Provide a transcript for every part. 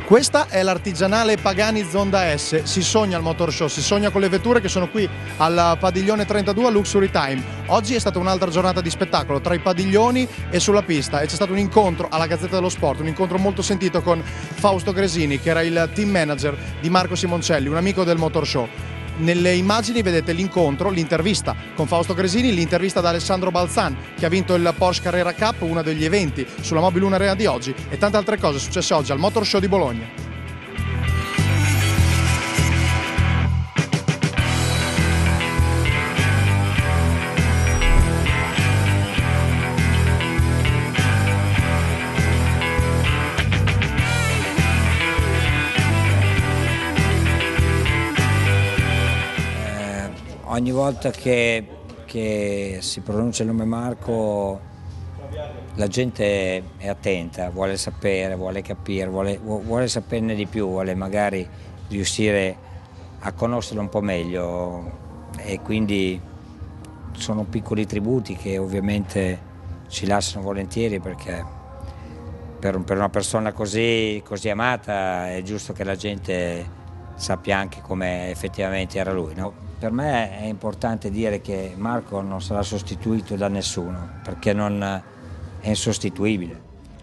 Questa è l'artigianale Pagani Zonda S, si sogna al Motor Show, si sogna con le vetture che sono qui al padiglione 32 a Luxury Time. Oggi è stata un'altra giornata di spettacolo tra i padiglioni e sulla pista e c'è stato un incontro alla Gazzetta dello Sport, un incontro molto sentito con Fausto Gresini, che era il team manager di Marco Simoncelli, un amico del Motor Show. Nelle immagini vedete l'incontro, l'intervista con Fausto Gresini, l'intervista da Alessandro Balzan, che ha vinto il Porsche Carrera Cup, uno degli eventi sulla Mobile 1 Arena di oggi, e tante altre cose successe oggi al Motor Show di Bologna. Ogni volta che si pronuncia il nome Marco la gente è attenta, vuole sapere, vuole capire, vuole saperne di più, vuole magari riuscire a conoscerlo un po' meglio, e quindi sono piccoli tributi che ovviamente ci lasciano volentieri, perché per una persona così amata è giusto che la gente sappia anche come effettivamente era lui, no? Per me è importante dire che Marco non sarà sostituito da nessuno, perché non è insostituibile.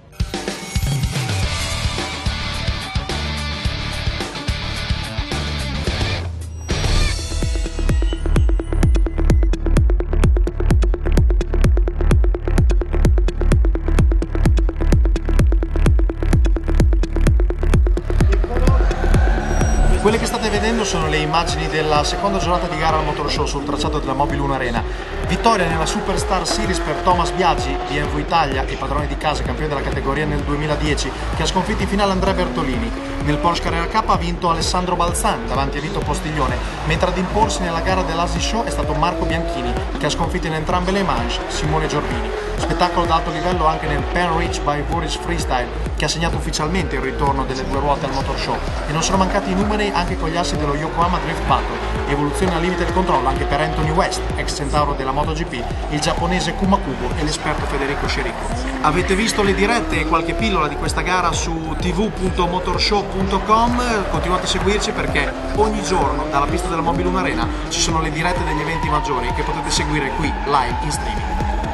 Quelle che state vedendo sono le immagini della seconda giornata di gara al Motor Show sul tracciato della Mobile 1 Arena. Vittoria nella Superstar Series per Thomas Biaggi, BMW Italia e padrone di casa, campione della categoria nel 2010, che ha sconfitto in finale Andrea Bertolini. Nel Porsche Carrera Cup ha vinto Alessandro Balzan davanti a Vito Postiglione, mentre ad imporsi nella gara dell'Asi Show è stato Marco Bianchini, che ha sconfitto in entrambe le manche Simone Giordini. Spettacolo d'alto livello anche nel Pen Reach by Boris Freestyle, che ha segnato ufficialmente il ritorno delle due ruote al Motor Show, e non sono mancati i numeri anche con gli assi dello Yokohama Drift Battle. Evoluzione al limite del controllo anche per Anthony West, ex centauro della MotoGP, il giapponese Kuma Kubo e l'esperto Federico Scerico. Avete visto le dirette e qualche pillola di questa gara su tv.motorshow.com, continuate a seguirci perché ogni giorno dalla pista della Mobile 1 Arena ci sono le dirette degli eventi maggiori che potete seguire qui live in streaming.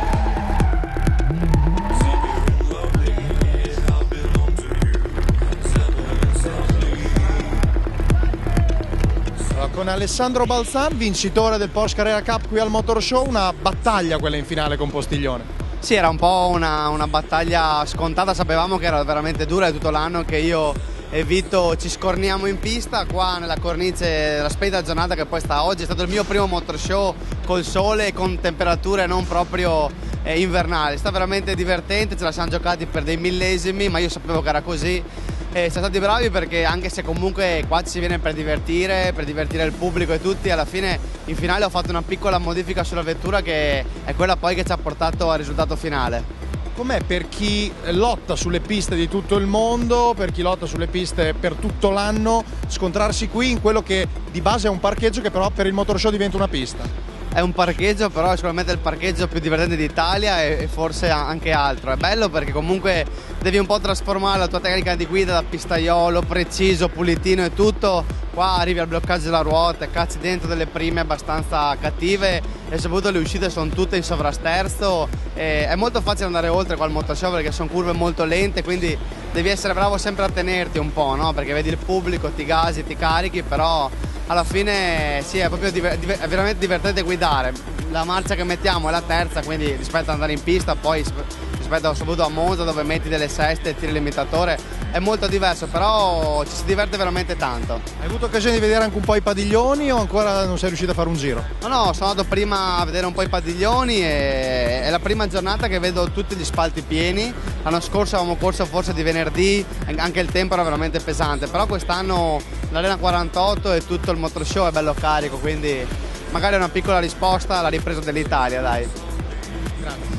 Con Alessandro Balzan, vincitore del Porsche Carrera Cup qui al Motor Show, una battaglia quella in finale con Postiglione. Sì, era un po' una battaglia scontata, sapevamo che era veramente dura, è tutto l'anno che io e Vito ci scorniamo in pista qua nella cornice della splendida giornata che poi sta oggi. È stato il mio primo Motor Show col sole e con temperature non proprio invernali, sta veramente divertente, ce la siamo giocati per dei millesimi, ma io sapevo che era così. Siamo stati bravi perché anche se comunque qua ci si viene per divertire il pubblico e tutti, alla fine in finale ho fatto una piccola modifica sulla vettura che è quella poi che ci ha portato al risultato finale. Com'è per chi lotta sulle piste di tutto il mondo, per chi lotta sulle piste per tutto l'anno, scontrarsi qui in quello che di base è un parcheggio che però per il Motor Show diventa una pista? È un parcheggio, però è sicuramente il parcheggio più divertente d'Italia e forse anche altro. È bello perché comunque devi un po' trasformare la tua tecnica di guida da pistaiolo, preciso, pulitino e tutto. Qua arrivi al bloccaggio della ruota, cazzi dentro delle prime abbastanza cattive e soprattutto le uscite sono tutte in sovrasterzo. È molto facile andare oltre qua al Motor Show perché sono curve molto lente, quindi devi essere bravo sempre a tenerti un po', no? Perché vedi il pubblico, ti gasi, ti carichi, però alla fine sì, è proprio è veramente divertente guidare. La marcia che mettiamo è la terza, quindi rispetto ad andare in pista, poi rispetto soprattutto a Monza dove metti delle seste e tiri l'imitatore, è molto diverso, però ci si diverte veramente tanto. Hai avuto occasione di vedere anche un po' i padiglioni o ancora non sei riuscito a fare un giro? No, sono andato prima a vedere un po' i padiglioni e è la prima giornata che vedo tutti gli spalti pieni. L'anno scorso avevamo corso forse di venerdì, anche il tempo era veramente pesante, però quest'anno l'Arena 48 e tutto il Motor Show è bello carico, quindi magari è una piccola risposta alla ripresa dell'Italia, dai. Grazie.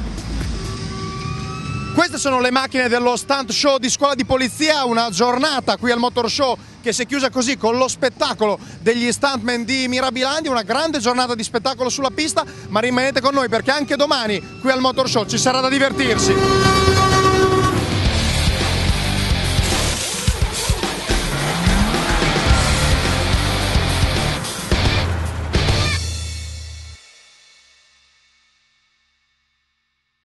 Queste sono le macchine dello stunt show di Scuola di Polizia, una giornata qui al Motor Show che si è chiusa così con lo spettacolo degli stuntman di Mirabilandia, una grande giornata di spettacolo sulla pista, ma rimanete con noi perché anche domani qui al Motor Show ci sarà da divertirsi.